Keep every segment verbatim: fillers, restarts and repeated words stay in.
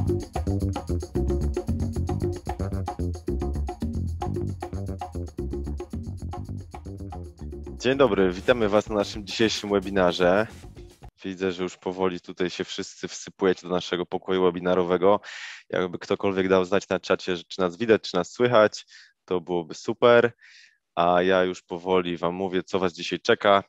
Dzień dobry, witamy Was na naszym dzisiejszym webinarze. Widzę, że już powoli tutaj się wszyscy wsypujecie do naszego pokoju webinarowego. Jakby ktokolwiek dał znać na czacie, że czy nas widać, czy nas słychać, to byłoby super. A ja już powoli Wam mówię, co Was dzisiaj czeka.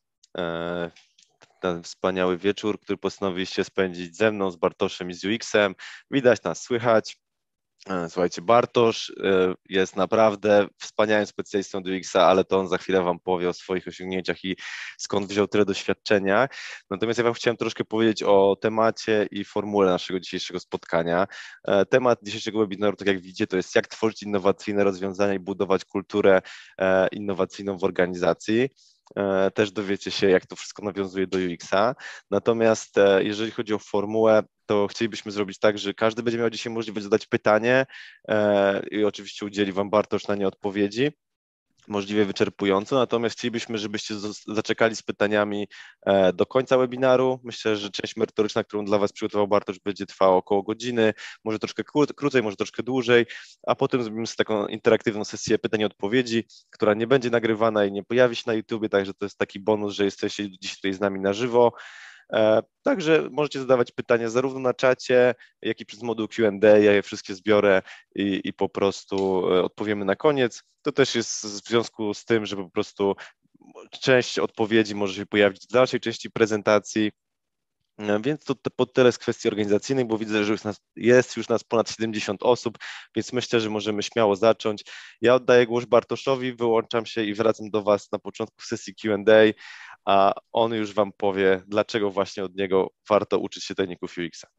Ten wspaniały wieczór, który postanowiliście spędzić ze mną, z Bartoszem i z U X-em. Widać nas, słychać. Słuchajcie, Bartosz jest naprawdę wspaniałym specjalistą do U X-a, ale to on za chwilę Wam powie o swoich osiągnięciach i skąd wziął tyle doświadczenia. Natomiast ja Wam chciałem troszkę powiedzieć o temacie i formule naszego dzisiejszego spotkania. Temat dzisiejszego webinaru, tak jak widzicie, to jest jak tworzyć innowacyjne rozwiązania i budować kulturę innowacyjną w organizacji. Też dowiecie się, jak to wszystko nawiązuje do U X-a. Natomiast jeżeli chodzi o formułę, to chcielibyśmy zrobić tak, że każdy będzie miał dzisiaj możliwość zadać pytanie i oczywiście udzieli Wam Bartosz na nie odpowiedzi, możliwie wyczerpująco, natomiast chcielibyśmy, żebyście zaczekali z pytaniami do końca webinaru. Myślę, że część merytoryczna, którą dla Was przygotował Bartosz, będzie trwała około godziny, może troszkę krócej, może troszkę dłużej, a potem zrobimy sobie taką interaktywną sesję pytań i odpowiedzi, która nie będzie nagrywana i nie pojawi się na YouTubie, także to jest taki bonus, że jesteście dziś tutaj z nami na żywo. Także możecie zadawać pytania zarówno na czacie, jak i przez moduł Q and A. Ja je wszystkie zbiorę i, i po prostu odpowiemy na koniec. To też jest w związku z tym, że po prostu część odpowiedzi może się pojawić w dalszej części prezentacji. Więc to po tyle z kwestii organizacyjnych, bo widzę, że już nas, jest już nas ponad siedemdziesiąt osób, więc myślę, że możemy śmiało zacząć. Ja oddaję głos Bartoszowi, wyłączam się i wracam do Was na początku sesji Q and A, a on już Wam powie, dlaczego właśnie od niego warto uczyć się techników U X-a.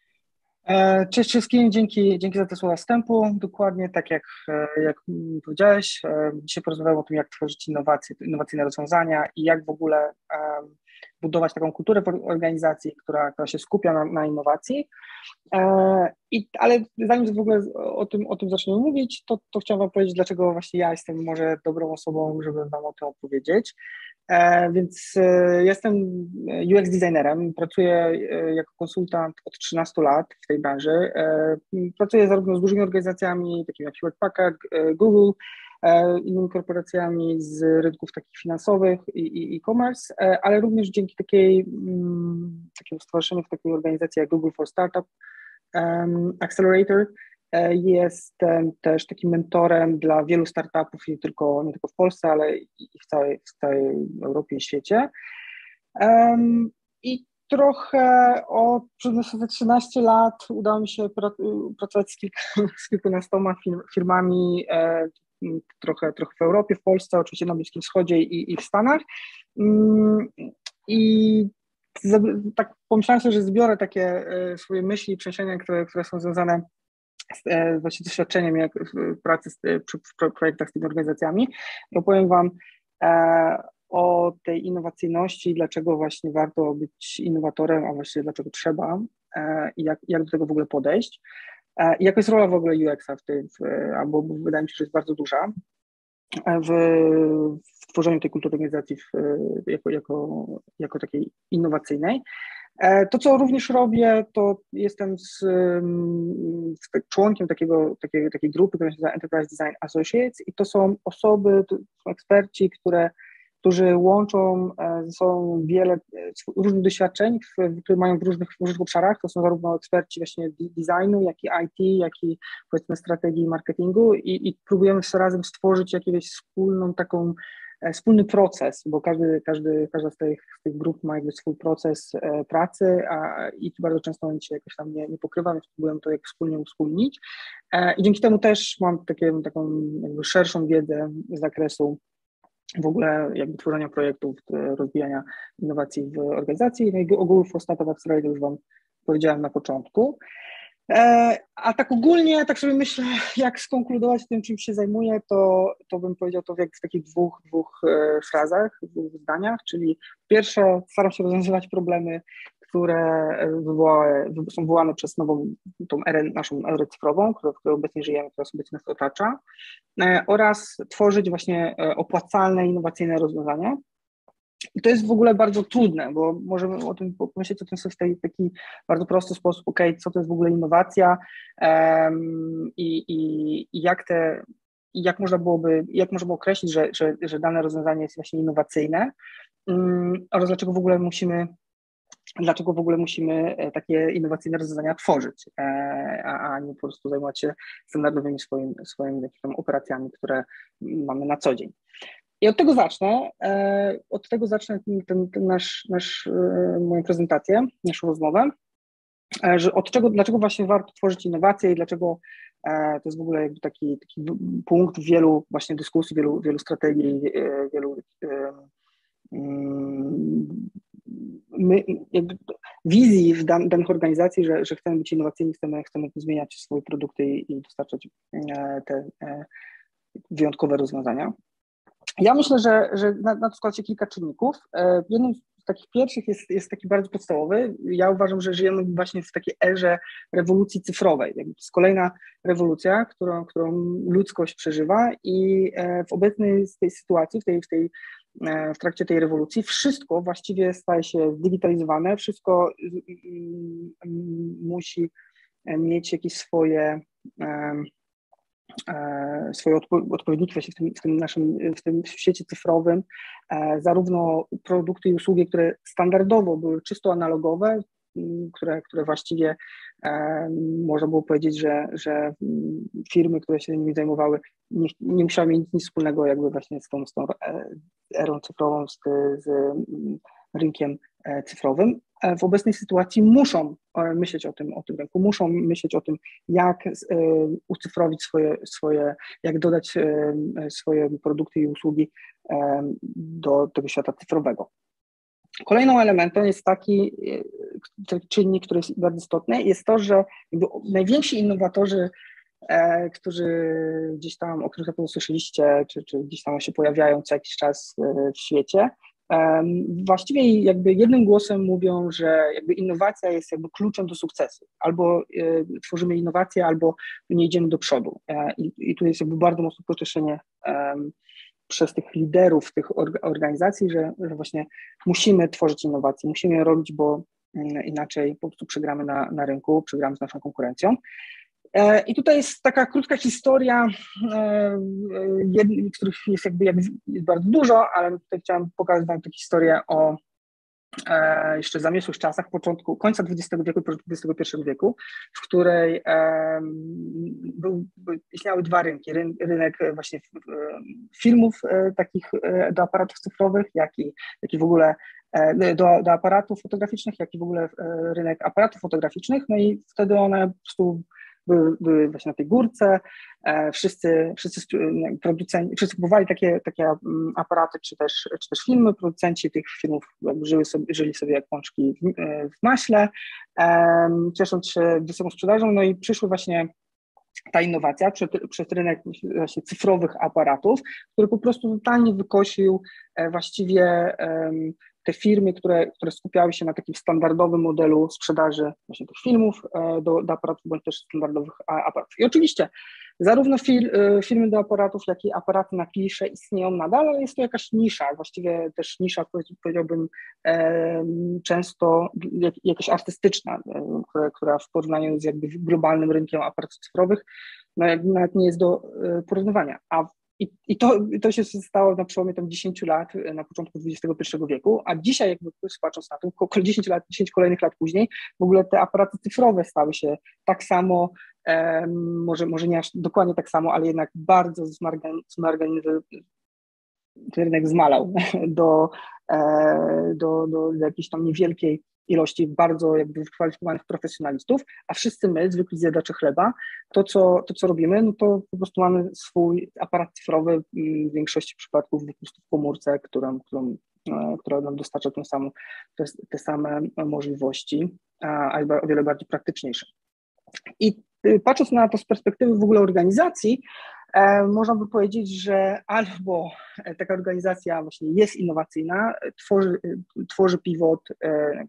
Cześć wszystkim, dzięki, dzięki za te słowa wstępu. Dokładnie tak jak, jak powiedziałeś, dzisiaj porozmawiamy o tym, jak tworzyć innowacje, innowacyjne rozwiązania i jak w ogóle um, budować taką kulturę w organizacji, która, która się skupia na, na innowacji. E, i, ale zanim w ogóle o tym, o tym zaczniemy mówić, to, to chciałam Wam powiedzieć, dlaczego właśnie ja jestem może dobrą osobą, żeby Wam o tym opowiedzieć. E, więc e, jestem U X designerem, pracuję e, jako konsultant od trzynastu lat w tej branży. E, pracuję zarówno z dużymi organizacjami, takimi jak Hewlett Packard, e, Google, e, innymi korporacjami z rynków takich finansowych i e-commerce, e, ale również dzięki takiej, m, takiemu stowarzyszeniu w takiej organizacji jak Google for Startup um, Accelerator. Jestem też takim mentorem dla wielu startupów, nie tylko, nie tylko w Polsce, ale i w całej, w całej Europie i świecie. Um, I trochę od przez te trzynaście lat udało mi się pracować z, kilka, z kilkunastoma firmami, e, trochę, trochę w Europie, w Polsce, oczywiście na Bliskim Wschodzie i, i w Stanach. Um, I tak pomyślałem sobie, że zbiorę takie e, swoje myśli i przemyślenia, które, które są związane z właśnie doświadczeniem jak w pracy z, przy, w projektach z tymi organizacjami. I opowiem Wam e, o tej innowacyjności, dlaczego właśnie warto być innowatorem, a właściwie dlaczego trzeba e, i jak, jak do tego w ogóle podejść. E, I jaka jest rola w ogóle U X-a w tym, w, albo wydaje mi się, że jest bardzo duża w, w tworzeniu tej kultury organizacji w, jako, jako, jako takiej innowacyjnej. To, co również robię, to jestem z, z członkiem takiego, takiej, takiej grupy, która się nazywa Enterprise Design Associates i to są osoby, to są eksperci, które, którzy łączą ze sobą wiele różnych doświadczeń, które mają w różnych, w różnych obszarach. To są zarówno eksperci właśnie designu, jak i I T, jak i powiedzmy strategii marketingu i, i próbujemy razem stworzyć jakąś wspólną taką wspólny proces, bo każdy, każdy, każda z tych, z tych grup ma jakby swój proces e, pracy a, i bardzo często on się jakoś tam nie, nie pokrywa, więc próbujemy to jak wspólnie uspólnić. E, I dzięki temu też mam takie, taką jakby szerszą wiedzę z zakresu w ogóle jakby tworzenia projektów, rozwijania innowacji w organizacji. No i ogólnie for Startup Accelerator już Wam powiedziałem na początku. A tak ogólnie, tak sobie myślę, jak skonkludować tym, czym się zajmuję, to, to bym powiedział to w, w takich dwóch, dwóch frazach, dwóch zdaniach, czyli pierwsze, staram się rozwiązywać problemy, które wywołały, są wywołane przez nową, tą erę, naszą erę cyfrową, w której obecnie żyjemy, która obecnie nas otacza, oraz tworzyć właśnie opłacalne, innowacyjne rozwiązania. I to jest w ogóle bardzo trudne, bo możemy o tym pomyśleć o tym sobie w tej, taki bardzo prosty sposób, ok, co to jest w ogóle innowacja um, i, i, i jak te, i jak można byłoby, jak można było określić, że, że, że dane rozwiązanie jest właśnie innowacyjne um, oraz dlaczego w ogóle musimy dlaczego w ogóle musimy takie innowacyjne rozwiązania tworzyć, a, a nie po prostu zajmować się standardowymi swoim, swoimi jakimiś tam operacjami, które mamy na co dzień. I od tego zacznę, od tego zacznę ten, ten nasz, nasz, moją prezentację, naszą rozmowę, że od czego, dlaczego właśnie warto tworzyć innowacje i dlaczego to jest w ogóle jakby taki, taki punkt wielu właśnie dyskusji, wielu, wielu strategii, wielu my, jakby wizji w dan, danych organizacji, że, że chcemy być innowacyjni, chcemy, chcemy zmieniać swoje produkty i, i dostarczać te wyjątkowe rozwiązania. Ja myślę, że, że na, na to składa się kilka czynników. Jednym z takich pierwszych jest, jest taki bardzo podstawowy. Ja uważam, że żyjemy właśnie w takiej erze rewolucji cyfrowej. To jest kolejna rewolucja, którą, którą ludzkość przeżywa i w obecnej tej sytuacji, w tej, w tej w trakcie tej rewolucji wszystko właściwie staje się zdigitalizowane, wszystko musi mieć jakieś swoje swoje odpowiedniki właśnie w tym, w tym naszym w tym świecie cyfrowym, zarówno produkty i usługi, które standardowo były czysto analogowe, które, które właściwie można było powiedzieć, że, że firmy, które się nimi zajmowały, nie, nie musiały mieć nic wspólnego jakby właśnie z tą, z tą erą cyfrową, z, z rynkiem cyfrowym. W obecnej sytuacji muszą myśleć o tym, o tym rynku, muszą myśleć o tym, jak ucyfrowić swoje, swoje, jak dodać swoje produkty i usługi do tego świata cyfrowego. Kolejnym elementem jest taki, taki czynnik, który jest bardzo istotny, jest to, że jakby najwięksi innowatorzy, e, którzy gdzieś tam, o których na pewno słyszeliście, czy, czy gdzieś tam się pojawiają co jakiś czas w świecie, e, właściwie jakby jednym głosem mówią, że jakby innowacja jest jakby kluczem do sukcesu. Albo e, tworzymy innowacje, albo nie idziemy do przodu. E, i, I tu jest jakby bardzo mocne pocieszenie e, przez tych liderów tych organizacji, że, że właśnie musimy tworzyć innowacje, musimy je robić, bo inaczej po prostu przegramy na, na rynku, przegramy z naszą konkurencją. I tutaj jest taka krótka historia, których jest jakby jest bardzo dużo, ale tutaj chciałam pokazać wam tę historię o jeszcze zamieszłych czasach, początku, końca dwudziestego wieku, początku dwudziestego pierwszego wieku, w której był, istniały dwa rynki. Rynek właśnie filmów takich do aparatów cyfrowych, jak i, jak i w ogóle do, do aparatów fotograficznych, jak i w ogóle rynek aparatów fotograficznych, no i wtedy one po prostu były, były właśnie na tej górce, wszyscy, wszyscy producenci, wszyscy kupowali takie, takie aparaty, czy też, czy też filmy, producenci tych filmów żyli sobie, żyli sobie jak pączki w, w maśle, ciesząc się wysoką sprzedażą, no i przyszły właśnie ta innowacja przed, przed rynek właśnie cyfrowych aparatów, który po prostu totalnie wykosił właściwie te firmy, które, które skupiały się na takim standardowym modelu sprzedaży właśnie tych filmów do, do aparatów, bądź też standardowych aparatów. I oczywiście zarówno fir, firmy do aparatów, jak i aparaty na klisze istnieją nadal, ale jest to jakaś nisza, właściwie też nisza, powiedziałbym, często jakaś artystyczna, która, która w porównaniu z jakby globalnym rynkiem aparatów cyfrowych no nawet nie jest do porównywania. A I, i to, to się stało na przełomie tam dziesięciu lat, na początku dwudziestego pierwszego wieku, a dzisiaj jakby patrząc na to, około dziesięć lat, dziesięć kolejnych lat później, w ogóle te aparaty cyfrowe stały się tak samo, e, może, może nie aż dokładnie tak samo, ale jednak bardzo zmarginalizowany, ten rynek zmalał do, e, do, do, do jakiejś tam niewielkiej ilości bardzo jakby wykwalifikowanych profesjonalistów, a wszyscy my, zwykli zjadacze chleba, to co, to co robimy, no to po prostu mamy swój aparat cyfrowy w większości przypadków po prostu w komórce, którą, którą, która nam dostarcza tą samą, te, te same możliwości, a jest o wiele bardziej praktyczniejsze. I patrząc na to z perspektywy w ogóle organizacji, e, można by powiedzieć, że albo taka organizacja właśnie jest innowacyjna, tworzy, tworzy pivot, e,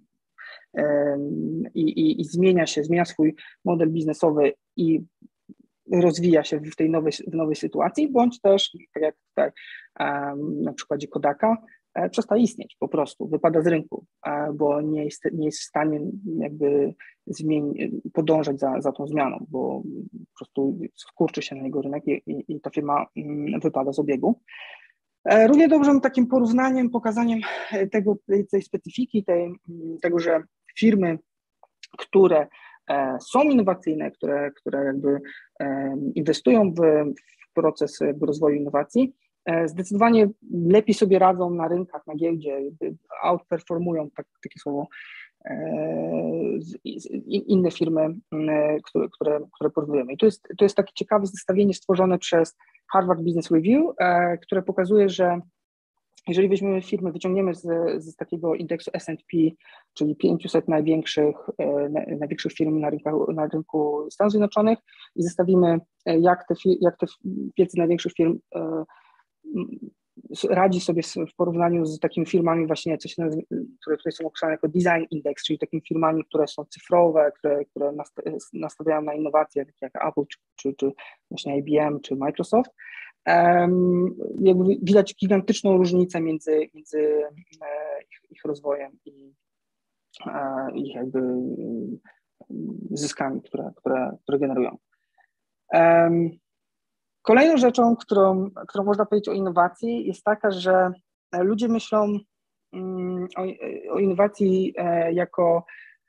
I, i, i zmienia się, zmienia swój model biznesowy i rozwija się w tej nowej, w nowej sytuacji, bądź też, tak jak tutaj um, na przykładzie Kodaka, przestaje istnieć po prostu, wypada z rynku, bo nie jest, nie jest w stanie jakby zmieni, podążać za, za tą zmianą, bo po prostu skurczy się na jego rynek i, i, i ta firma wypada z obiegu. Równie dobrze takim porównaniem, pokazaniem tego, tej, tej specyfiki, tej, tego, że firmy, które są innowacyjne, które, które jakby inwestują w, w proces jakby rozwoju innowacji, zdecydowanie lepiej sobie radzą na rynkach, na giełdzie, outperformują, tak, takie słowo, inne firmy, które, które, które porównujemy. I to jest, to jest takie ciekawe zestawienie stworzone przez Harvard Business Review, które pokazuje, że jeżeli weźmiemy firmy, wyciągniemy z, z takiego indeksu S and P, czyli pięćset największych, największych firm na, rynkach, na rynku Stanów Zjednoczonych i zestawimy, jak te, jak te pięćset największych firm radzi sobie w porównaniu z takimi firmami właśnie, co się nazywa, które tutaj są określane jako design index, czyli takimi firmami, które są cyfrowe, które, które nastawiają na innowacje, takie jak Apple, czy, czy, czy właśnie I B M, czy Microsoft. Um, jakby widać gigantyczną różnicę między, między ich, ich rozwojem i e, ich jakby zyskami, które, które, które generują. Um, Kolejną rzeczą, którą, którą można powiedzieć o innowacji, jest taka, że ludzie myślą o, o innowacji jako,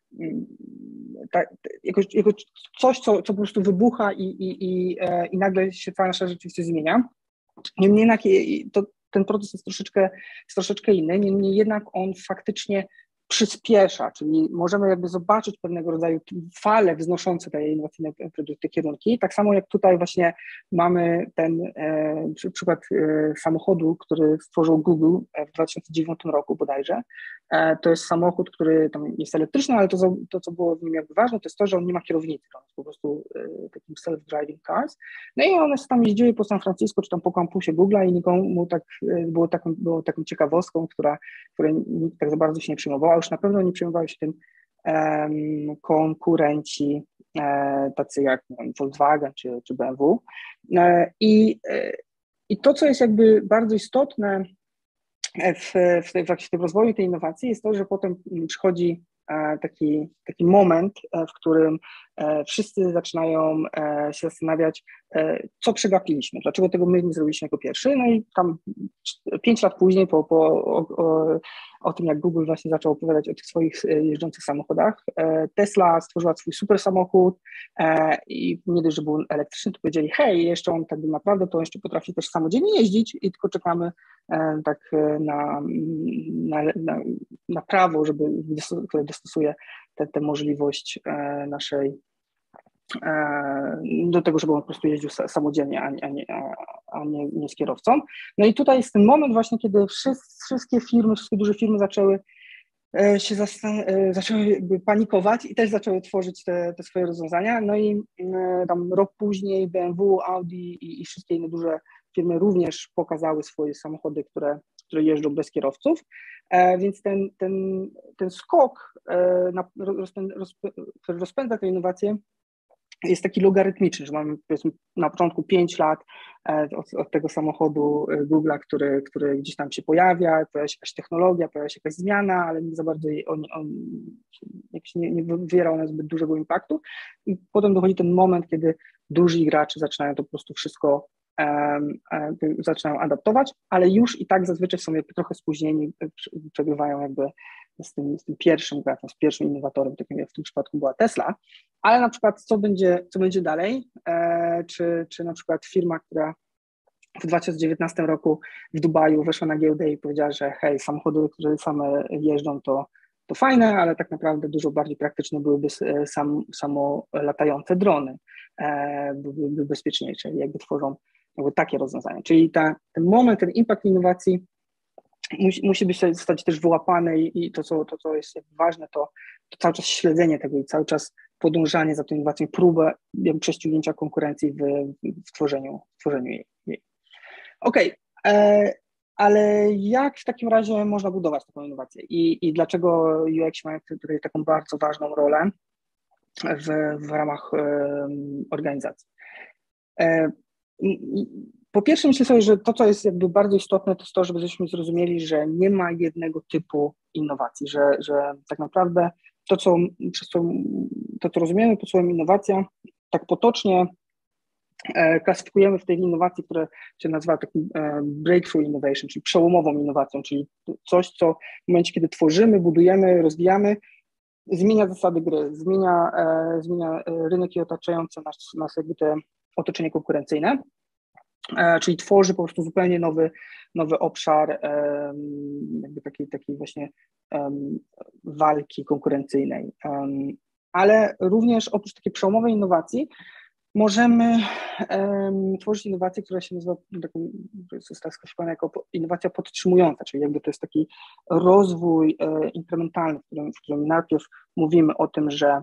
jako, jako coś, co, co po prostu wybucha i, i, i, i nagle się cała nasza rzeczywistość zmienia. Niemniej jednak to, ten proces jest troszeczkę, jest troszeczkę inny, niemniej jednak on faktycznie przyspiesza, czyli możemy jakby zobaczyć pewnego rodzaju fale wznoszące te innowacyjne produkty, kierunki. Tak samo jak tutaj właśnie mamy ten e, przykład e, samochodu, który stworzył Google w dwa tysiące dziewiątym roku bodajże. E, to jest samochód, który tam jest elektryczny, ale to, to, co było w nim jakby ważne, to jest to, że on nie ma kierownicy, on jest po prostu e, takim self-driving cars. No i one tam jeździły po San Francisco, czy tam po kampusie Google'a i nikomu tak, było, taką, było taką ciekawostką, która, której nikt tak za bardzo się nie przyjmował. Już na pewno nie przejmowały się tym um, konkurenci e, tacy jak nie wiem, Volkswagen czy, czy B M W. E, i, e, I to, co jest jakby bardzo istotne w, w, w, w tym rozwoju tej innowacji, jest to, że potem przychodzi taki, taki moment, w którym wszyscy zaczynają się zastanawiać, co przegapiliśmy, dlaczego tego my nie zrobiliśmy jako pierwszy. No i tam pięć lat później, po, po, o, o, o tym, jak Google właśnie zaczął opowiadać o tych swoich jeżdżących samochodach, Tesla stworzyła swój super samochód i nie dość, że był elektryczny, to powiedzieli, hej, jeszcze on tak naprawdę to jeszcze potrafi też samodzielnie jeździć i tylko czekamy tak na, na, na, na prawo, żeby, które dostosuje tę możliwość naszej do tego, żeby on po prostu jeździł samodzielnie, a nie, a nie, nie z kierowcą. No i tutaj jest ten moment właśnie, kiedy wszystkie firmy, wszystkie duże firmy zaczęły się zaczęły jakby panikować i też zaczęły tworzyć te, te swoje rozwiązania. No i tam rok później B M W, Audi i, i wszystkie inne duże firmy również pokazały swoje samochody, które, które jeżdżą bez kierowców, e, więc ten, ten, ten skok, e, na, rozpęd, rozpęd, który rozpędza tę innowację, jest taki logarytmiczny, że mamy powiedzmy na początku pięć lat od, od tego samochodu Google'a, który, który gdzieś tam się pojawia, pojawia się jakaś technologia, pojawia się jakaś zmiana, ale nie za bardzo jej, on, on jakoś nie, nie wywiera ona zbyt dużego impaktu i potem dochodzi ten moment, kiedy duzi gracze zaczynają to po prostu wszystko um, um, zaczynają adaptować, ale już i tak zazwyczaj są jakby trochę spóźnieni, przegrywają jakby z tym, z tym pierwszym graczem, z pierwszym innowatorem, takim jak w tym przypadku była Tesla, ale na przykład co będzie, co będzie dalej, e, czy, czy na przykład firma, która w dwa tysiące dziewiętnastym roku w Dubaju weszła na giełdę i powiedziała, że hej, samochody, które same jeżdżą, to, to fajne, ale tak naprawdę dużo bardziej praktyczne byłyby sam, samo latające drony, e, byłyby bezpieczniejsze, jakby tworzą jakby takie rozwiązania. Czyli ta, ten moment, ten impact innowacji musi, musi być zostać też wyłapany i, i to, co, to, co jest ważne, to, to cały czas śledzenie tego i cały czas podążanie za tą innowacją, próbę jakby prześcignięcia konkurencji w, w, tworzeniu, w tworzeniu jej. jej. Okej, okay. Ale jak w takim razie można budować taką innowację i, i dlaczego U X ma tutaj taką bardzo ważną rolę w, w ramach um, organizacji? Po pierwsze myślę sobie, że to, co jest jakby bardzo istotne, to jest to, żebyśmy zrozumieli, że nie ma jednego typu innowacji, że, że tak naprawdę to, co, przez co, to, co rozumiemy pod słowem innowacja, tak potocznie e, klasyfikujemy w tej innowacji, która się nazywa takim e, breakthrough innovation, czyli przełomową innowacją, czyli coś, co w momencie, kiedy tworzymy, budujemy, rozwijamy, zmienia zasady gry, zmienia, e, zmienia rynek i otaczające nas, nas jakby te otoczenie konkurencyjne, e, czyli tworzy po prostu zupełnie nowy, nowy obszar e, jakby takiej, takiej właśnie e, walki konkurencyjnej. E, ale również oprócz takiej przełomowej innowacji możemy um, tworzyć innowację, która się nazywa, taką, jest tak sklasyfikowana jako innowacja podtrzymująca, czyli jakby to jest taki rozwój e, inkrementalny, w którym, w którym najpierw mówimy o tym, że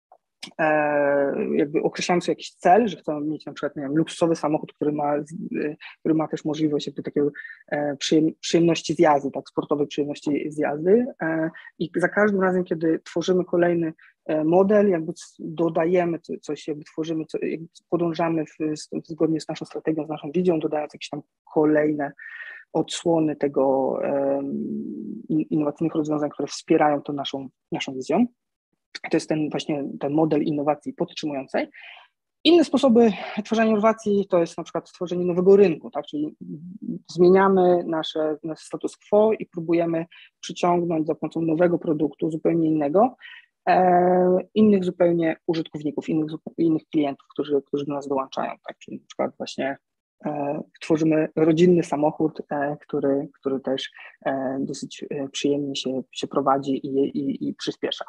e, jakby określamy sobie jakiś cel, że chcemy mieć na przykład, nie wiem, luksusowy samochód, który ma, e, który ma też możliwość jakby takiego e, przyjem, przyjemności z jazdy, tak, sportowej przyjemności z jazdy e, i za każdym razem, kiedy tworzymy kolejny model, jakby dodajemy coś, jakby tworzymy, jakby podążamy w, zgodnie z naszą strategią, z naszą wizją, dodając jakieś tam kolejne odsłony tego um, innowacyjnych rozwiązań, które wspierają tą naszą, naszą wizją. To jest ten właśnie ten model innowacji podtrzymującej. Inne sposoby tworzenia innowacji to jest na przykład stworzenie nowego rynku, tak? Czyli zmieniamy nasze, nasz status quo i próbujemy przyciągnąć za pomocą nowego produktu zupełnie innego, E, innych zupełnie użytkowników, innych, innych klientów, którzy, którzy do nas dołączają. Tak? Czyli na przykład właśnie e, tworzymy rodzinny samochód, e, który, który też e, dosyć przyjemnie się, się prowadzi i, i, i przyspiesza.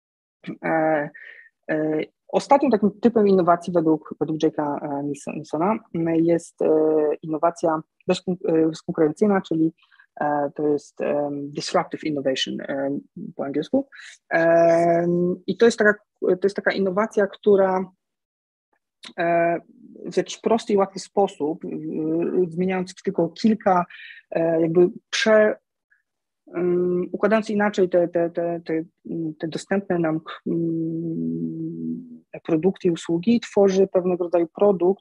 E, e, ostatnim takim typem innowacji według, według Jake'a Nilsona jest e, innowacja bezkonkurencyjna, czyli to jest um, disruptive innovation um, po angielsku. Um, I to jest, taka, to jest taka innowacja, która um, w jakiś prosty i łatwy sposób, um, zmieniając tylko kilka, um, jakby prze, um, układając inaczej te, te, te, te, te dostępne nam um, produkty i usługi, tworzy pewnego rodzaju produkt,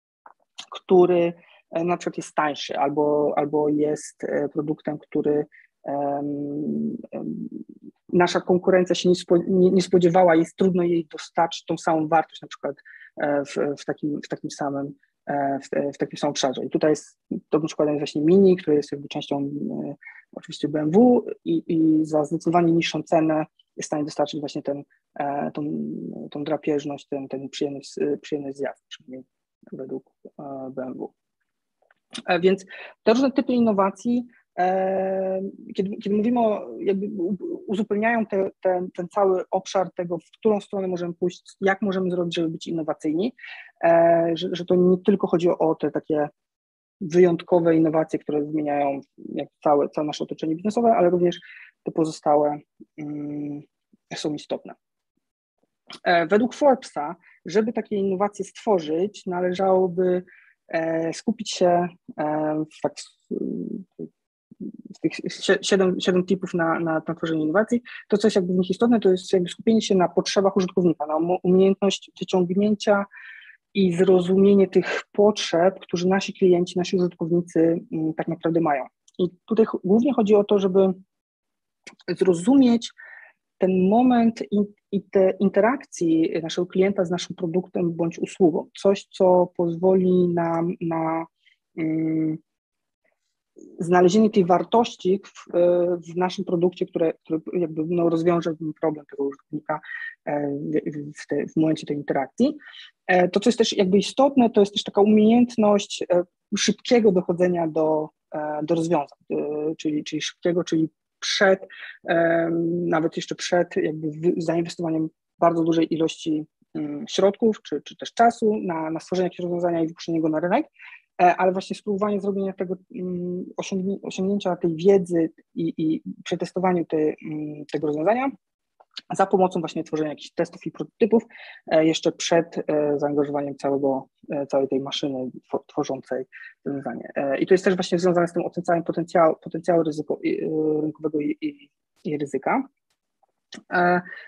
który na przykład jest tańszy albo, albo jest produktem, który um, nasza konkurencja się nie, spo, nie, nie spodziewała, jest trudno jej dostarczyć tą samą wartość na przykład w, w, takim, w takim samym w, w takim samym obszarze. I tutaj jest dobrym przykładem jest właśnie Mini, który jest jakby częścią e, oczywiście B M W i, i za zdecydowanie niższą cenę jest w stanie dostarczyć właśnie ten, e, tą, tą drapieżność, ten, ten przyjemny, przyjemny zjazd, przynajmniej według e, B M W. Więc te różne typy innowacji, kiedy, kiedy mówimy o, jakby uzupełniają te, te, ten cały obszar tego, w którą stronę możemy pójść, jak możemy zrobić, żeby być innowacyjni, że, że to nie tylko chodzi o te takie wyjątkowe innowacje, które zmieniają jak całe, całe nasze otoczenie biznesowe, ale również te pozostałe um, są istotne. Według Forbesa, żeby takie innowacje stworzyć, należałoby skupić się w, tak, w tych siedem, siedem tipów na, na, na tworzenie innowacji. To, co jest jakby w nich istotne, to jest jakby skupienie się na potrzebach użytkownika, na umiejętność wyciągnięcia i zrozumienie tych potrzeb, które nasi klienci, nasi użytkownicy tak naprawdę mają. I tutaj głównie chodzi o to, żeby zrozumieć ten moment i, i te interakcji naszego klienta z naszym produktem bądź usługą. Coś, co pozwoli nam na um, znalezienie tej wartości w, w naszym produkcie, które, które jakby no, rozwiąże problem tego użytkownika w, w, te, w momencie tej interakcji. To, co jest też jakby istotne, to jest też taka umiejętność szybkiego dochodzenia do, do rozwiązań, czyli, czyli szybkiego, czyli przed, nawet jeszcze przed jakby zainwestowaniem bardzo dużej ilości środków, czy, czy też czasu na, na stworzenie jakiegoś rozwiązania i wypuszczenie go na rynek, ale właśnie spróbowanie zrobienia tego, osiągnięcia tej wiedzy i, i przetestowaniu te, tego rozwiązania za pomocą właśnie tworzenia jakichś testów i prototypów jeszcze przed zaangażowaniem całego, całej tej maszyny tworzącej rozwiązanie. I to jest też właśnie związane z tym ocenaniem potencjału, potencjału ryzyko, rynkowego i, i, i ryzyka.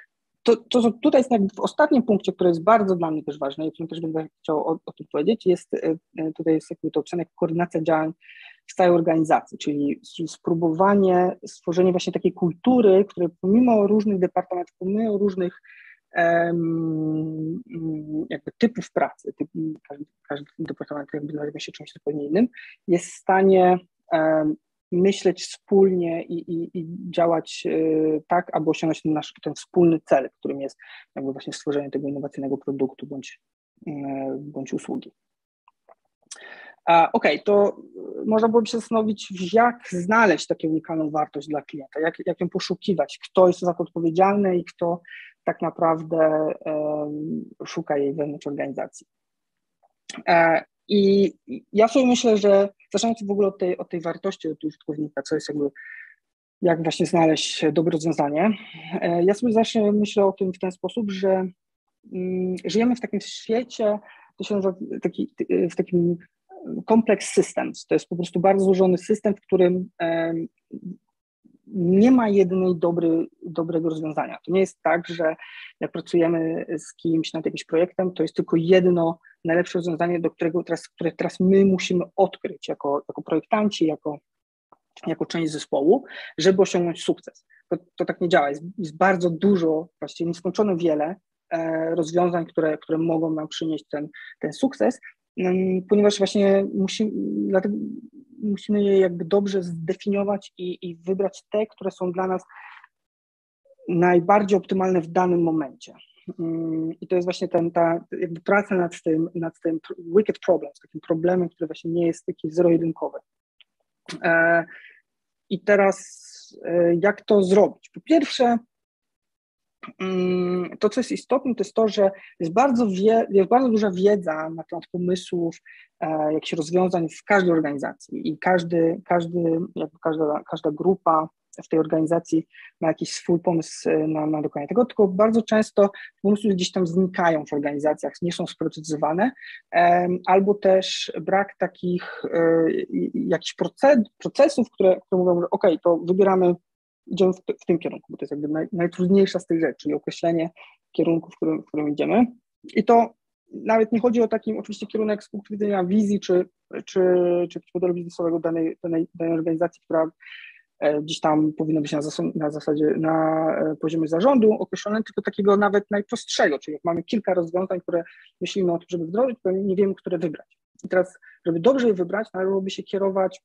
to, to tutaj jest jakby w ostatnim punkcie, który jest bardzo dla mnie też ważny i o którym też będę chciał o, o tym powiedzieć, jest tutaj jest jakby to opisane jak koordynacja działań w całej organizacji, czyli spróbowanie stworzenia właśnie takiej kultury, której pomimo różnych departamentów, pomimo różnych um, jakby typów pracy, typ, każdy, każdy departament jakby zajmuje się czymś zupełnie innym, jest w stanie um, myśleć wspólnie i, i, i działać y, tak, aby osiągnąć ten nasz ten wspólny cel, którym jest jakby właśnie stworzenie tego innowacyjnego produktu bądź, y, bądź usługi. Okej, okay, to można byłoby się zastanowić, jak znaleźć taką unikalną wartość dla klienta, jak, jak ją poszukiwać, kto jest za to odpowiedzialny i kto tak naprawdę um, szuka jej wewnątrz organizacji. E, I ja sobie myślę, że zaczynając w ogóle od tej, od tej wartości od użytkownika, co jest jakby, jak właśnie znaleźć dobre rozwiązanie, e, ja sobie zawsze myślę o tym w ten sposób, że mm, żyjemy w takim świecie, to się nazywa taki, w takim complex systems. To jest po prostu bardzo złożony system, w którym e, nie ma jednej dobry, dobrego rozwiązania. To nie jest tak, że jak pracujemy z kimś nad jakimś projektem, to jest tylko jedno najlepsze rozwiązanie, do którego teraz, które teraz my musimy odkryć jako, jako projektanci, jako, jako część zespołu, żeby osiągnąć sukces. To, to tak nie działa. Jest, jest bardzo dużo, właściwie nieskończone wiele e, rozwiązań, które, które mogą nam przynieść ten, ten sukces, ponieważ właśnie musimy, dlatego musimy je jakby dobrze zdefiniować i, i wybrać te, które są dla nas najbardziej optymalne w danym momencie. I to jest właśnie ten, ta jakby praca nad tym, nad tym wicked problem, takim problemem, który właśnie nie jest taki zero-jedynkowy. I teraz jak to zrobić? Po pierwsze, to, co jest istotne, to jest to, że jest bardzo, wie, jest bardzo duża wiedza na temat pomysłów, e, jakichś rozwiązań w każdej organizacji i każdy, każdy, jakby każda, każda grupa w tej organizacji ma jakiś swój pomysł na, na dokonanie tego, tylko bardzo często pomysły gdzieś tam znikają w organizacjach, nie są sprecyzowane, e, albo też brak takich e, jakichś proces, procesów, które, które mówią, że ok, to wybieramy, idziemy w, w tym kierunku, bo to jest jakby naj, najtrudniejsza z tych rzeczy, czyli określenie kierunku, w którym, w którym idziemy. I to nawet nie chodzi o taki oczywiście kierunek z punktu widzenia wizji czy, czy, czy modelu biznesowego danej, danej, danej organizacji, która gdzieś tam powinna być na, zas- na zasadzie, na poziomie zarządu określone, tylko takiego nawet najprostszego, czyli jak mamy kilka rozwiązań, które myślimy o tym, żeby wdrożyć, to nie wiemy, które wybrać. I teraz, żeby dobrze je wybrać, należałoby się kierować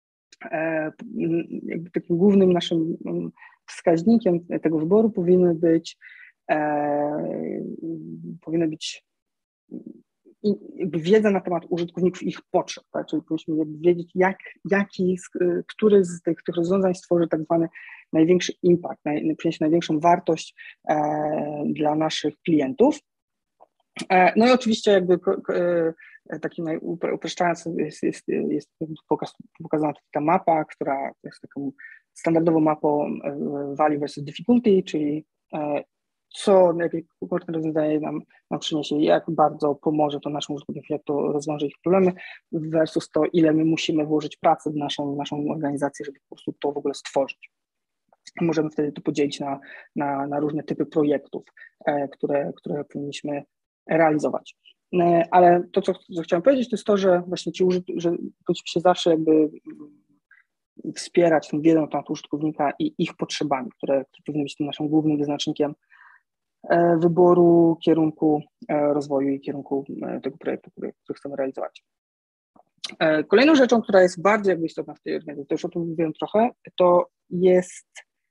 jakby takim głównym naszym wskaźnikiem tego wyboru powinny być e, powinny być jakby wiedza na temat użytkowników i ich potrzeb, tak? Czyli powinniśmy jakby wiedzieć, jak, jaki, który z tych, tych rozwiązań stworzy tak zwany największy impact, naj, przyniesie największą wartość e, dla naszych klientów. E, no i oczywiście jakby e, takim upraszczając jest, jest, jest pokaz, pokazana taka mapa, która jest taką standardową mapą value versus difficulty, czyli co, jakie konkretne rozwiązanie nam, nam przyniesie, jak bardzo pomoże to naszym użytkownikom, jak to rozwiąże ich problemy, versus to, ile my musimy włożyć pracy w naszą, naszą organizację, żeby po prostu to w ogóle stworzyć. Możemy wtedy to podzielić na, na, na różne typy projektów, które, które powinniśmy realizować. Ale to, co, co chciałem powiedzieć, to jest to, że właśnie ci użyt- że powinniśmy się zawsze jakby wspierać tą wiedzą na temat użytkownika i ich potrzebami, które, które powinny być tym naszym głównym wyznacznikiem wyboru kierunku rozwoju i kierunku tego projektu, który, który chcemy realizować. Kolejną rzeczą, która jest bardzo jakby istotna w tej organizacji, to już o tym mówiłem trochę, to jest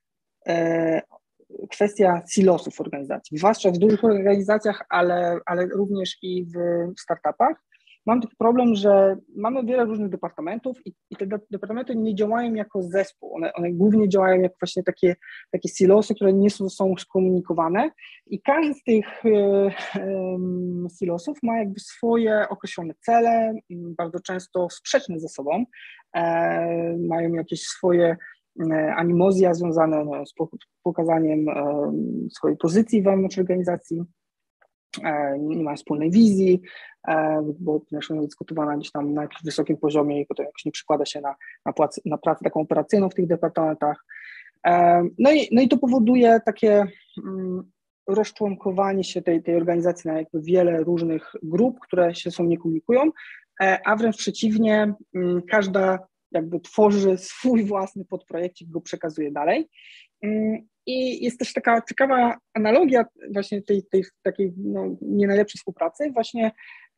kwestia silosów w organizacji, zwłaszcza w dużych organizacjach, ale, ale również i w startupach. Mam taki problem, że mamy wiele różnych departamentów i, i te departamenty nie działają jako zespół, one, one głównie działają jako właśnie takie, takie silosy, które nie są, są skomunikowane i każdy z tych e, e, silosów ma jakby swoje określone cele, bardzo często sprzeczne ze sobą, e, mają jakieś swoje animozja związane no, z pokazaniem e, swojej pozycji wewnątrz organizacji, e, nie ma wspólnej wizji, e, bo ponieważ ona jest dyskutowana gdzieś tam na jakimś wysokim poziomie i potem jakoś nie przykłada się na, na, prac, na pracę taką operacyjną w tych departamentach. E, no, i, no i to powoduje takie mm, rozczłonkowanie się tej, tej organizacji na jakby wiele różnych grup, które się ze sobą nie komunikują, a wręcz przeciwnie, każda jakby tworzy swój własny podprojekcik, go przekazuje dalej. I jest też taka ciekawa analogia właśnie tej, tej takiej no, nie najlepszej współpracy, właśnie,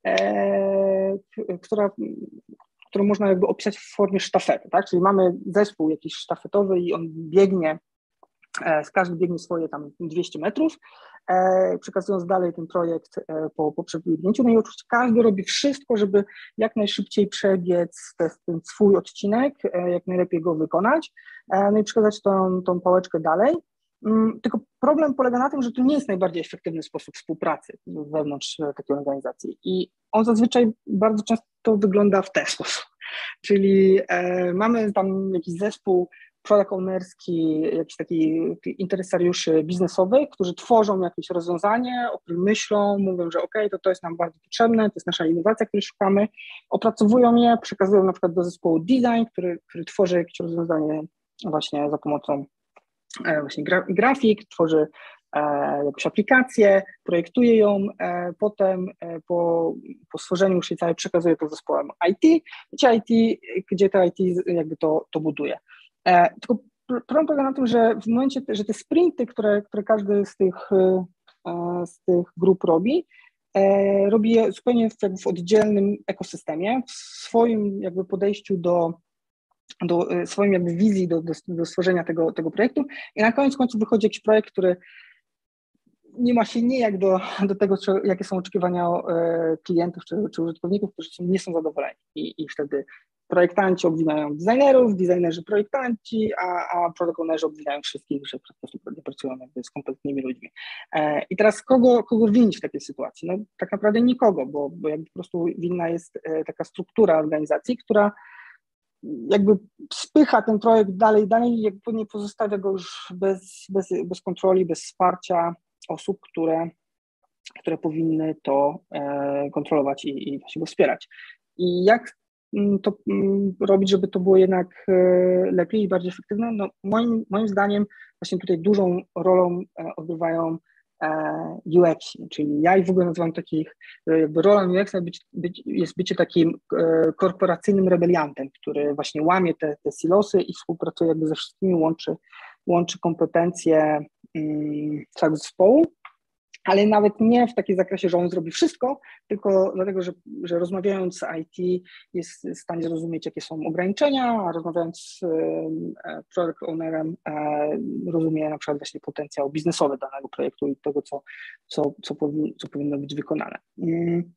e, która, którą można jakby opisać w formie sztafety, tak? Czyli mamy zespół jakiś sztafetowy i on biegnie, e, każdy biegnie swoje tam dwieście metrów, e, przekazując dalej ten projekt e, po, po przebiegnięciu. No i oczywiście każdy robi wszystko, żeby jak najszybciej przebiec te, ten swój odcinek, e, jak najlepiej go wykonać, e, no i przekazać tą, tą pałeczkę dalej. Tylko problem polega na tym, że to nie jest najbardziej efektywny sposób współpracy wewnątrz takiej organizacji i on zazwyczaj bardzo często wygląda w ten sposób, czyli e, mamy tam jakiś zespół product ownerski, jakiś taki interesariuszy biznesowych, którzy tworzą jakieś rozwiązanie, o którym myślą, mówią, że ok, to to jest nam bardzo potrzebne, to jest nasza innowacja, której szukamy, opracowują je, przekazują na przykład do zespołu design, który, który tworzy jakieś rozwiązanie właśnie za pomocą właśnie gra, grafik, tworzy e, jakąś aplikację, projektuje ją, e, potem e, po, po stworzeniu już jej całej przekazuje to zespołem I T, gdzie I T, gdzie to I T jakby to, to buduje. E, tylko problem polega na tym, że w momencie, że te sprinty, które, które każdy z tych, e, z tych grup robi, e, robi je zupełnie w, jakby w oddzielnym ekosystemie, w swoim jakby podejściu do do swoim jakby wizji, do, do, do stworzenia tego, tego projektu i na koniec końców wychodzi jakiś projekt, który nie ma się nijak do, do tego, czy, jakie są oczekiwania e, klientów czy, czy użytkowników, którzy nie są zadowoleni i, i wtedy projektanci obwiniają designerów, designerzy projektanci, a, a product ownerzy obwiniają wszystkich, że po prostu nie pracują jakby z kompletnymi ludźmi. E, I teraz kogo, kogo winić w takiej sytuacji? No tak naprawdę nikogo, bo, bo jakby po prostu winna jest e, taka struktura organizacji, która jakby spycha ten projekt dalej, dalej, jakby nie pozostawia go już bez, bez, bez kontroli, bez wsparcia osób, które, które powinny to e, kontrolować i, i właśnie go wspierać. I jak to m, robić, żeby to było jednak e, lepiej i bardziej efektywne? No moim, moim zdaniem właśnie tutaj dużą rolą e, odgrywają U X, czyli ja i w ogóle nazywam takich, jakby rolą U X być, być, jest bycie takim e, korporacyjnym rebeliantem, który właśnie łamie te, te silosy i współpracuje jakby ze wszystkimi, łączy, łączy kompetencje um, całego zespołu, ale nawet nie w takim zakresie, że on zrobi wszystko, tylko dlatego, że, że rozmawiając z I T jest w stanie zrozumieć, jakie są ograniczenia, a rozmawiając z e, product ownerem e, rozumie na przykład właśnie potencjał biznesowy danego projektu i tego, co, co, co, powin, co powinno być wykonane. Mm.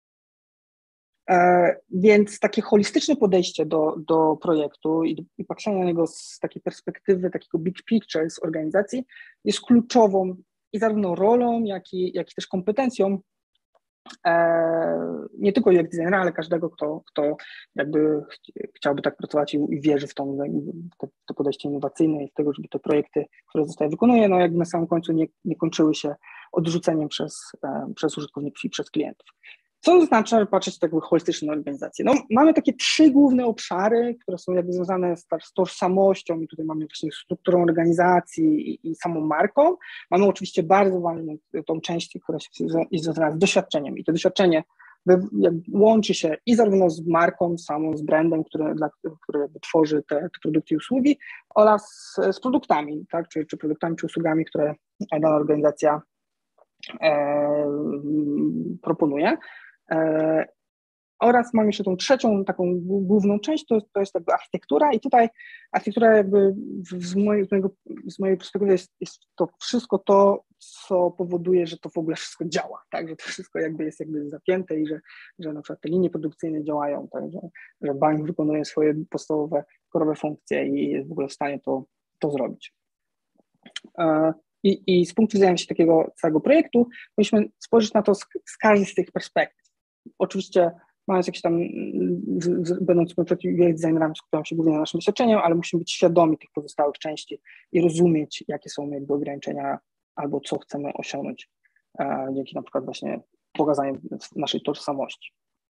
E, więc takie holistyczne podejście do, do projektu i, i patrzenie na niego z takiej perspektywy, takiego big picture z organizacji jest kluczową i zarówno rolą, jak i, jak i też kompetencją e, nie tylko U X designera, ale każdego, kto, kto jakby ch chciałby tak pracować i, i wierzy w tą, to, to podejście innowacyjne i w tego, żeby te projekty, które zostaje wykonuje, no jakby na samym końcu nie, nie kończyły się odrzuceniem przez, e, przez użytkowników i przez klientów. Co oznacza patrzeć tak holistycznie na organizację? No, mamy takie trzy główne obszary, które są jakby związane z, z tożsamością i tutaj mamy właśnie strukturą organizacji i, i samą marką. Mamy oczywiście bardzo ważną tą część, która jest związana z doświadczeniem i to doświadczenie łączy się i zarówno z marką samą, z brandem, który, dla, który jakby tworzy te, te produkty i usługi oraz z, z produktami, tak? czy, czy produktami, czy usługami, które dana organizacja e, proponuje. E, oraz mam jeszcze tą trzecią taką główną część, to, to jest jakby architektura i tutaj architektura jakby w, z, mojej, z mojej perspektywy jest, jest to wszystko to, co powoduje, że to w ogóle wszystko działa, tak, że to wszystko jakby jest jakby zapięte i że, że na przykład te linie produkcyjne działają, tak, że, że bank wykonuje swoje podstawowe, korowe funkcje i jest w ogóle w stanie to, to zrobić. E, i, I z punktu widzenia takiego całego projektu powinniśmy spojrzeć na to z, z każdej z tych perspektyw. Oczywiście mając jakieś tam, z, z, będąc U X designerami, skupiamy się głównie na naszym doświadczeniu, ale musimy być świadomi tych pozostałych części i rozumieć, jakie są jakby ograniczenia albo co chcemy osiągnąć e, dzięki na przykład właśnie pokazaniu naszej tożsamości.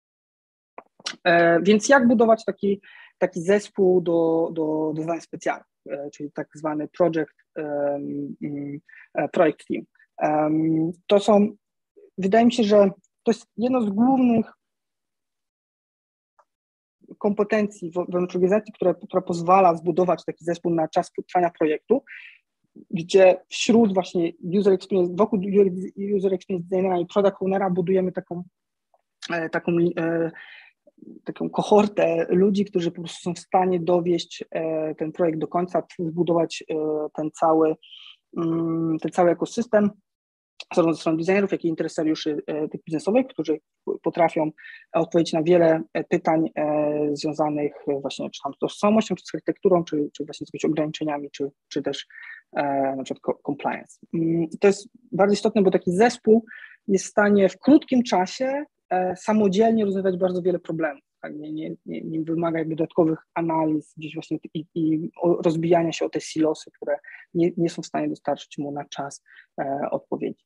E, więc jak budować taki, taki zespół do, do, do zadań specjalnych, e, czyli tak zwany project, um, project team. To są, wydaje mi się, że to jest jedno z głównych kompetencji wewnątrz organizacji, która, która pozwala zbudować taki zespół na czas trwania projektu, gdzie wśród właśnie user experience, wokół user experience designera i product ownera budujemy taką, taką, taką kohortę ludzi, którzy po prostu są w stanie dowieść ten projekt do końca, zbudować ten cały, ten cały ekosystem, zarówno ze strony designerów, jak i interesariuszy tych biznesowych, którzy potrafią odpowiedzieć na wiele pytań związanych właśnie czy tam z tożsamością, czy z architekturą, czy, czy właśnie z jakimiś ograniczeniami, czy, czy też na przykład compliance. To jest bardzo istotne, bo taki zespół jest w stanie w krótkim czasie samodzielnie rozwiązywać bardzo wiele problemów. Tak? Nie, nie, nie, nie wymaga jakby dodatkowych analiz gdzieś właśnie i, i rozbijania się o te silosy, które nie, nie są w stanie dostarczyć mu na czas e, odpowiedzi.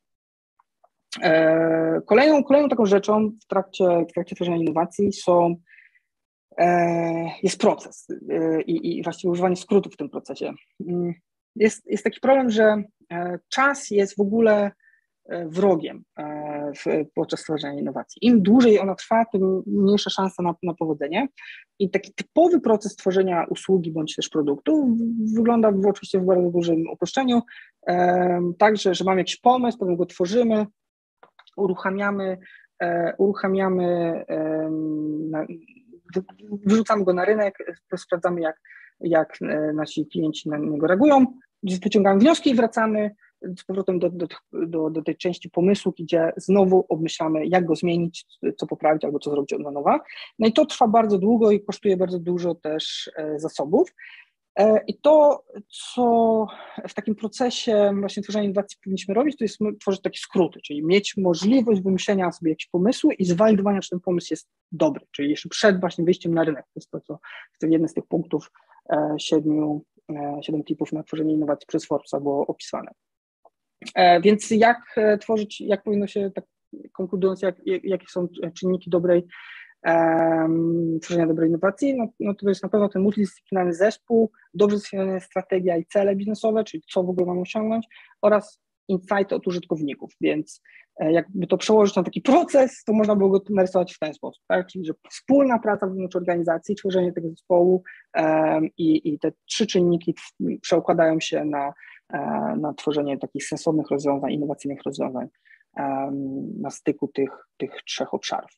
E, kolejną, kolejną taką rzeczą w trakcie, w trakcie tworzenia innowacji są, e, jest proces e, i, i właściwie używanie skrótów w tym procesie. Jest, jest taki problem, że e, czas jest w ogóle wrogiem w, podczas tworzenia innowacji. Im dłużej ona trwa, tym mniejsza szansa na, na powodzenie. I taki typowy proces tworzenia usługi bądź też produktu wygląda w, oczywiście w bardzo dużym uproszczeniu, um, tak, że, że mamy jakiś pomysł, potem go tworzymy, uruchamiamy, um, uruchamiamy, um, na, wyrzucamy go na rynek, sprawdzamy jak, jak nasi klienci na niego reagują, wyciągamy wnioski i wracamy z powrotem do, do, do, do tej części pomysłu, gdzie znowu obmyślamy, jak go zmienić, co poprawić albo co zrobić od nowa. No i to trwa bardzo długo i kosztuje bardzo dużo też e, zasobów. E, I to, co w takim procesie właśnie tworzenia innowacji powinniśmy robić, to jest tworzyć takie skróty, czyli mieć możliwość wymyślenia sobie jakiegoś pomysłu i zwalidowania, czy ten pomysł jest dobry, czyli jeszcze przed właśnie wyjściem na rynek. To jest to, co to jeden z tych punktów e, siedmiu, e, siedem tipów na tworzenie innowacji przez Forbesa było opisane. E, więc jak tworzyć, jak powinno się, tak konkludując, jak, jakie są czynniki dobrej, um, tworzenia dobrej innowacji, no, no to jest na pewno ten multidyscyplinarny zespół, dobrze zdefiniowana strategia i cele biznesowe, czyli co w ogóle mamy osiągnąć, oraz insighty od użytkowników, więc e, jakby to przełożyć na taki proces, to można było go narysować w ten sposób, tak? Czyli że wspólna praca wewnątrz organizacji, tworzenie tego zespołu um, i, i te trzy czynniki przekładają się na na tworzenie takich sensownych rozwiązań, innowacyjnych rozwiązań na styku tych, tych trzech obszarów.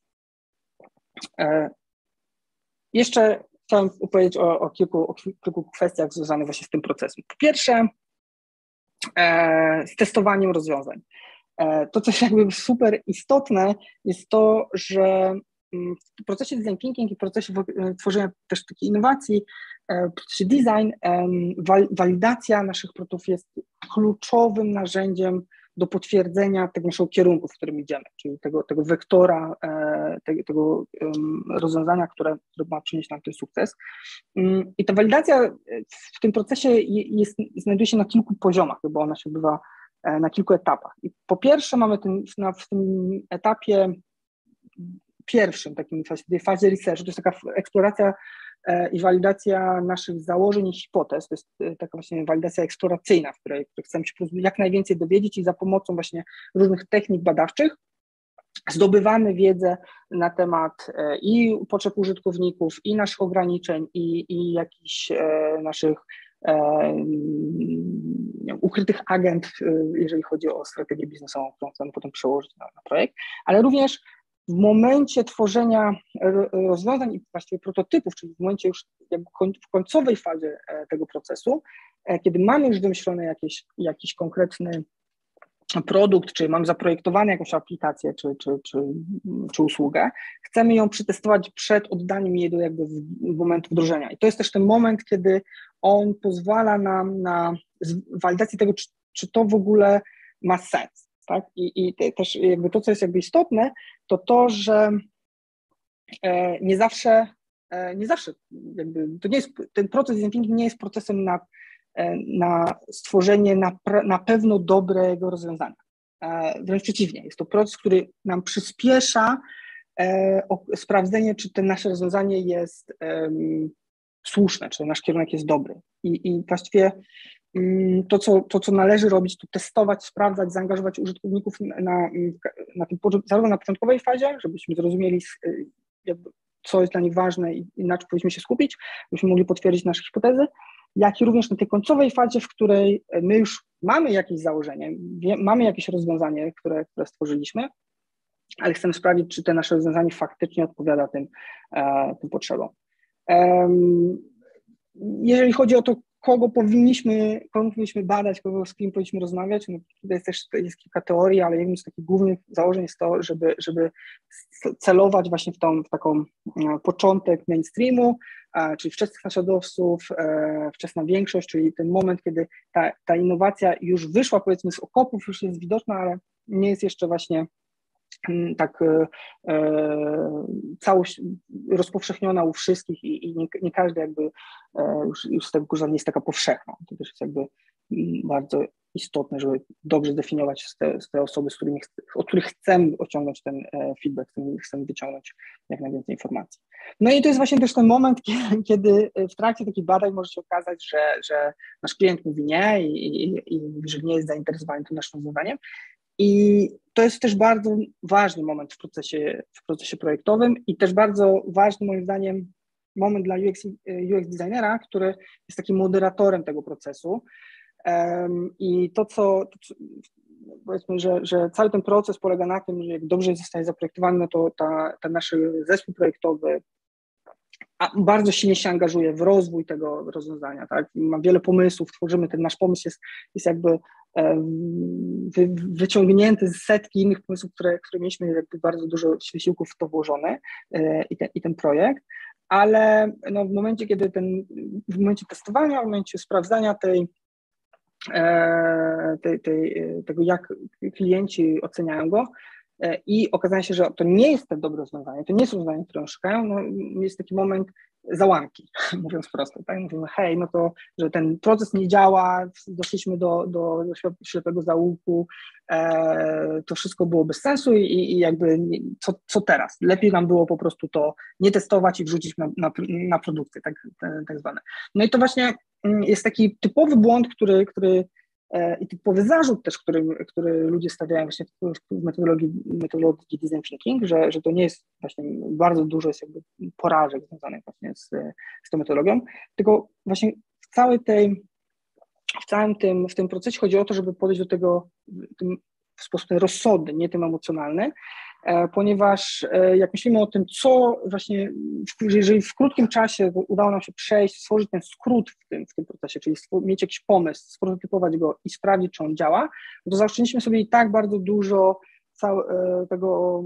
Jeszcze chciałem opowiedzieć o, o, kilku, o kilku kwestiach związanych właśnie z tym procesem. Po pierwsze, z testowaniem rozwiązań. To, co jest jakby super istotne, jest to, że w procesie design thinking i w procesie tworzenia też takiej innowacji, w procesie design, walidacja naszych produktów jest kluczowym narzędziem do potwierdzenia tego naszego kierunku, w którym idziemy, czyli tego, tego wektora, tego, tego rozwiązania, które, które ma przynieść nam ten sukces. I ta walidacja w tym procesie jest, znajduje się na kilku poziomach, bo ona się odbywa na kilku etapach. I po pierwsze mamy ten, na, w tym etapie pierwszym, takim w fazie research, to jest taka eksploracja i walidacja naszych założeń i hipotez, to jest taka właśnie walidacja eksploracyjna, w której, w której chcemy się jak najwięcej dowiedzieć i za pomocą właśnie różnych technik badawczych zdobywamy wiedzę na temat i potrzeb użytkowników, i naszych ograniczeń, i, i jakichś naszych wiem, ukrytych agent, jeżeli chodzi o strategię biznesową, którą chcemy potem przełożyć na, na projekt, ale również w momencie tworzenia rozwiązań i właściwie prototypów, czyli w momencie już jakby w końcowej fazie tego procesu, kiedy mamy już wymyślony jakiś, jakiś konkretny produkt, czy mamy zaprojektowaną jakąś aplikację, czy, czy, czy, czy usługę, chcemy ją przetestować przed oddaniem jej do jakby w momentu wdrożenia. I to jest też ten moment, kiedy on pozwala nam na walidację tego, czy, czy to w ogóle ma sens. Tak? I, i też jakby to, co jest jakby istotne, to to, że e, nie zawsze, e, nie zawsze jakby, to nie jest, ten proces design thinking nie jest procesem na, e, na stworzenie na, na pewno dobrego rozwiązania. E, wręcz przeciwnie, jest to proces, który nam przyspiesza e, o, sprawdzenie, czy to nasze rozwiązanie jest e, słuszne, czy nasz kierunek jest dobry. I, i właściwie to, co, to, co należy robić, to testować, sprawdzać, zaangażować użytkowników na, na tym, zarówno na początkowej fazie, żebyśmy zrozumieli, jakby, co jest dla nich ważne i na czym powinniśmy się skupić, żebyśmy mogli potwierdzić nasze hipotezy, jak i również na tej końcowej fazie, w której my już mamy jakieś założenie, wie, mamy jakieś rozwiązanie, które, które stworzyliśmy, ale chcemy sprawdzić, czy to nasze rozwiązanie faktycznie odpowiada tym, e, tym potrzebom. E, jeżeli chodzi o to, kogo powinniśmy, kogo powinniśmy badać, kogo z kim powinniśmy rozmawiać, no tutaj jest też jest kilka teorii, ale jednym z takich głównych założeń jest to, żeby, żeby celować właśnie w, tą, w taką e, początek mainstreamu, e, czyli wczesnych naśladowców, e, wczesna większość, czyli ten moment, kiedy ta, ta innowacja już wyszła, powiedzmy, z okopów, już jest widoczna, ale nie jest jeszcze właśnie tak e, całość rozpowszechniona u wszystkich i, i nie, nie każdy jakby e, już, już z tego korzysta, nie jest taka powszechna. To też jest jakby bardzo istotne, żeby dobrze zdefiniować te, te osoby, z którymi, od których chcemy osiągnąć ten e, feedback, chcemy, chcemy wyciągnąć jak najwięcej informacji. No i to jest właśnie też ten moment, kiedy, kiedy w trakcie takich badań może się okazać, że, że nasz klient mówi nie i, i, i mówi, że nie jest zainteresowany tym naszym rozwiązaniem. I to jest też bardzo ważny moment w procesie, w procesie projektowym i też bardzo ważny, moim zdaniem, moment dla U X, U X designera, który jest takim moderatorem tego procesu. Um, I to, co, to, co powiedzmy, że, że cały ten proces polega na tym, że jak dobrze zostaje zaprojektowany, no to ta, ten nasz zespół projektowy a bardzo silnie się angażuje w rozwój tego rozwiązania, tak? Ma wiele pomysłów, tworzymy, ten nasz pomysł jest, jest jakby wy, wyciągnięty z setki innych pomysłów, które, które mieliśmy, jakby bardzo dużo wysiłków w to włożone i ten, i ten projekt, ale no w momencie, kiedy ten, w momencie testowania, w momencie sprawdzania tej, tej, tej, tego, jak klienci oceniają go, i okazuje się, że to nie jest to dobre rozwiązanie, to nie jest rozwiązanie, które szukają, no jest taki moment załamki, mówiąc prosto, tak? Mówimy, hej, no to, że ten proces nie działa, doszliśmy do, do, do ślepego zaułku, e, to wszystko było bez sensu i, i jakby co, co teraz? Lepiej nam było po prostu to nie testować i wrzucić na, na, na produkcję, tak, tak zwane. No i to właśnie jest taki typowy błąd, który, który i typowy zarzut też, który, który ludzie stawiają właśnie w metodologii, metodologii design thinking, że, że to nie jest właśnie, bardzo dużo jest jakby porażek związanych właśnie z, z tą metodologią, tylko właśnie w całej tej, w całym tym, w tym procesie chodzi o to, żeby podejść do tego tym, w sposób rozsądny, nie tym emocjonalny, ponieważ jak myślimy o tym, co właśnie, jeżeli w krótkim czasie udało nam się przejść, stworzyć ten skrót w tym, w tym procesie, czyli mieć jakiś pomysł, sprototypować go i sprawdzić, czy on działa, to zaoszczędziliśmy sobie i tak bardzo dużo całe, tego,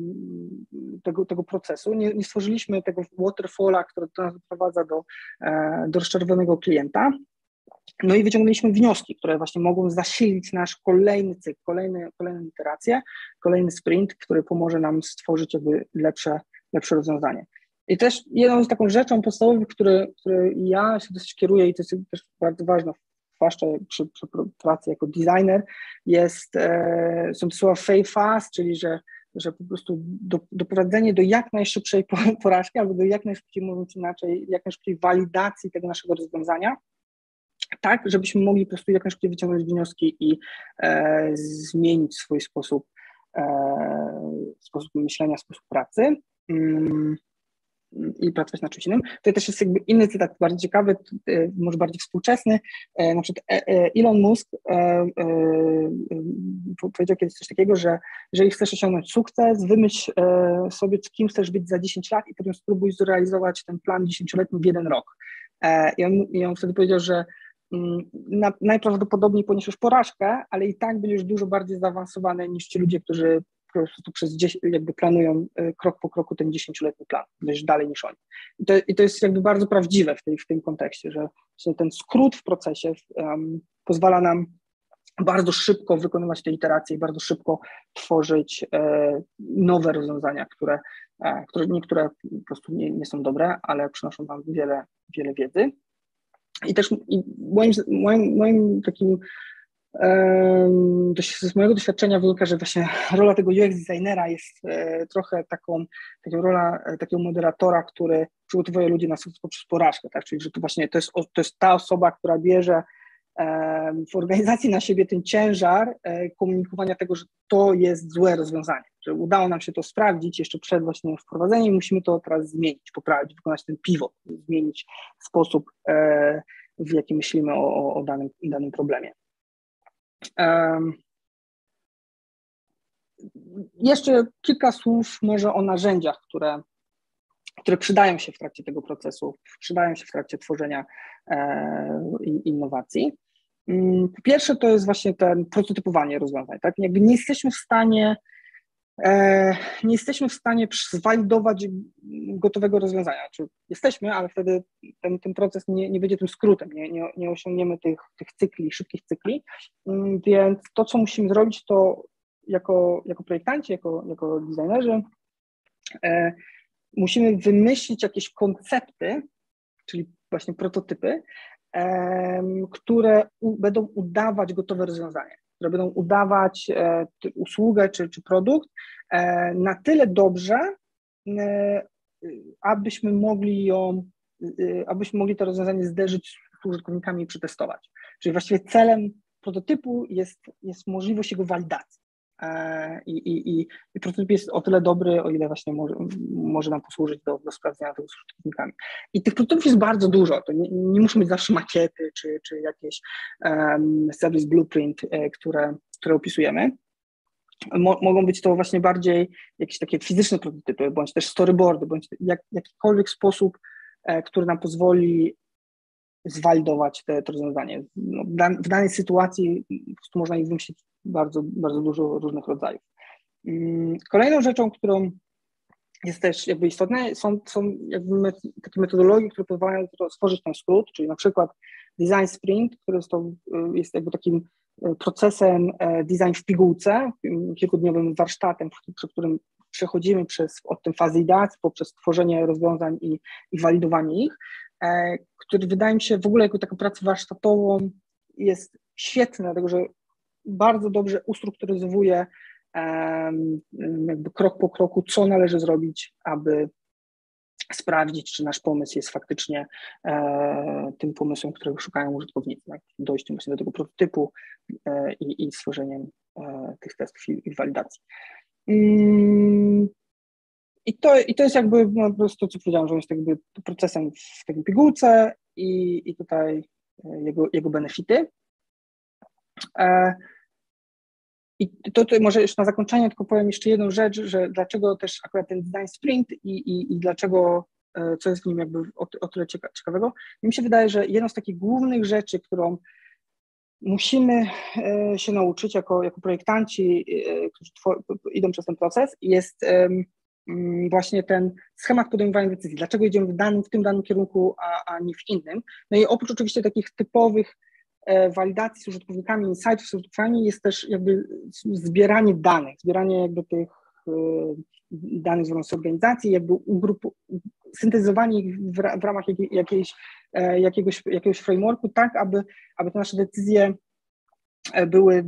tego, tego procesu. Nie, nie stworzyliśmy tego waterfalla, który nas doprowadza do, do rozczarowanego klienta. No i wyciągnęliśmy wnioski, które właśnie mogą zasilić nasz kolejny cykl, kolejne, kolejne iteracje, kolejny sprint, który pomoże nam stworzyć jakby lepsze, lepsze rozwiązanie. I też jedną z taką rzeczą podstawową, który, który ja się dosyć kieruję i to jest też bardzo ważne, zwłaszcza przy, przy pracy jako designer, jest, e, są te słowa fail fast, czyli że, że po prostu do, doprowadzenie do jak najszybszej porażki albo do jak najszybciej, mówiąc inaczej, jak najszybciej walidacji tego naszego rozwiązania, tak, żebyśmy mogli po prostu jak najszybciej wyciągnąć wnioski i e, zmienić swój sposób, e, sposób myślenia, sposób pracy mm, i pracować nad czymś innym. Tutaj też jest jakby inny cytat, bardziej ciekawy, e, może bardziej współczesny, e, na przykład e, e, Elon Musk e, e, powiedział kiedyś coś takiego, że jeżeli chcesz osiągnąć sukces, wymyśl e, sobie, kim chcesz być za dziesięć lat i potem spróbuj zrealizować ten plan dziesięcioletni w jeden rok. E, i, on, I on wtedy powiedział, że Na, najprawdopodobniej poniesiesz porażkę, ale i tak będziesz dużo bardziej zaawansowany niż ci ludzie, którzy po prostu przez dziesięć, jakby planują krok po kroku ten dziesięcioletni plan, będziesz dalej niż oni. I to, i to jest jakby bardzo prawdziwe w, tej, w tym kontekście, że ten skrót w procesie um, pozwala nam bardzo szybko wykonywać te iteracje i bardzo szybko tworzyć e, nowe rozwiązania, które, e, które niektóre po prostu nie, nie są dobre, ale przynoszą nam wiele, wiele wiedzy. I też i moim, moim, moim takim, um, z mojego doświadczenia wynika, że właśnie rola tego U X designera jest e, trochę taką, taką rola e, takiego moderatora, który przygotowuje ludzi na sukces poprzez porażkę, tak? Czyli że to właśnie to jest, to jest ta osoba, która bierze w organizacji na siebie ten ciężar komunikowania tego, że to jest złe rozwiązanie, że udało nam się to sprawdzić jeszcze przed właśnie wprowadzeniem, musimy to teraz zmienić, poprawić, wykonać ten pivot, zmienić sposób, w jaki myślimy o, o danym, danym problemie. Um, jeszcze kilka słów może o narzędziach, które, które przydają się w trakcie tego procesu, przydają się w trakcie tworzenia e, innowacji. Po pierwsze to jest właśnie ten prototypowanie rozwiązań, tak? Jakby nie jesteśmy w stanie e, nie jesteśmy w stanie zwalidować gotowego rozwiązania, czy jesteśmy, ale wtedy ten, ten proces nie, nie będzie tym skrótem, nie, nie, nie osiągniemy tych, tych cykli, szybkich cykli, więc to, co musimy zrobić, to jako, jako projektanci, jako, jako designerzy e, musimy wymyślić jakieś koncepty, czyli właśnie prototypy, które u, będą udawać gotowe rozwiązanie, które będą udawać e, usługę czy, czy produkt e, na tyle dobrze, e, abyśmy mogli ją, e, abyśmy mogli to rozwiązanie zderzyć z użytkownikami i przetestować. Czyli właściwie celem prototypu jest, jest możliwość jego walidacji. I, i, i, i prototyp jest o tyle dobry, o ile właśnie może, może nam posłużyć do, do sprawdzenia tego z użytkownikami. I tych prototypów jest bardzo dużo, to nie, nie muszą być zawsze makiety, czy, czy jakieś um, service blueprint, e, które, które opisujemy. Mo, mogą być to właśnie bardziej jakieś takie fizyczne prototypy, bądź też storyboardy, bądź jak, jakikolwiek sposób, e, który nam pozwoli zwalidować te, to rozwiązanie. No, w, dan, w danej sytuacji po prostu można ich wymyślić bardzo, bardzo dużo różnych rodzajów. Kolejną rzeczą, którą jest też jakby istotne, są, są jakby met, takie metodologie, które pozwalają stworzyć ten skrót, czyli na przykład design sprint, który jest, to, jest jakby takim procesem design w pigułce, kilkudniowym warsztatem, przy którym przechodzimy przez od tej fazy ideacji poprzez tworzenie rozwiązań i, i walidowanie ich, który wydaje mi się w ogóle jako taką pracę warsztatową jest świetny, dlatego że bardzo dobrze ustrukturyzowuje um, jakby krok po kroku, co należy zrobić, aby sprawdzić, czy nasz pomysł jest faktycznie e, tym pomysłem, którego szukają użytkownicy, tak? Dojściem właśnie do tego prototypu e, i, i stworzeniem e, tych testów i, i walidacji. Mm, i, to, I to jest jakby no, po prostu to, co powiedziałem, że jest jakby procesem w takiej pigułce i, i tutaj jego, jego benefity. E, I to, to może jeszcze na zakończenie tylko powiem jeszcze jedną rzecz, że dlaczego też akurat ten design sprint i, i, i dlaczego, co jest w nim jakby o, o tyle cieka, ciekawego. Mi się wydaje, że jedną z takich głównych rzeczy, którą musimy się nauczyć jako, jako projektanci, którzy idą przez ten proces, jest właśnie ten schemat podejmowania decyzji. Dlaczego idziemy w, danym, w tym danym kierunku, a, a nie w innym. No i oprócz oczywiście takich typowych walidacji z użytkownikami, insightów z użytkownikami jest też jakby zbieranie danych, zbieranie jakby tych danych z organizacji, jakby ugrupu, syntezowanie ich w, w ramach jakiejś, jakiegoś, jakiegoś frameworku, tak aby, aby te nasze decyzje były,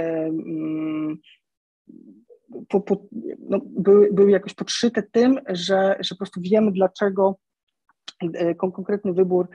po, po, no, były, były jakoś podszyte tym, że, że po prostu wiemy, dlaczego konkretny wybór,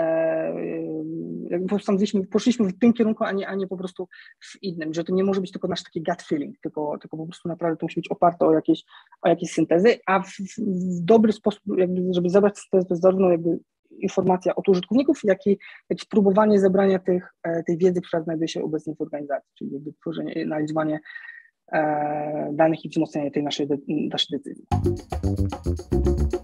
jakby poszliśmy, poszliśmy w tym kierunku, a nie, a nie po prostu w innym, że to nie może być tylko nasz taki gut feeling, tylko, tylko po prostu naprawdę to musi być oparte o jakieś, o jakieś syntezy, a w, w dobry sposób, jakby, żeby zebrać syntezę, to jest zarówno jakby informacja od użytkowników, jak i, jak i próbowanie zebrania tych, tej wiedzy, która znajduje się obecnie w organizacji, czyli jakby tworzenie, analizowanie danych i wzmocnienie tej naszej, naszej decyzji.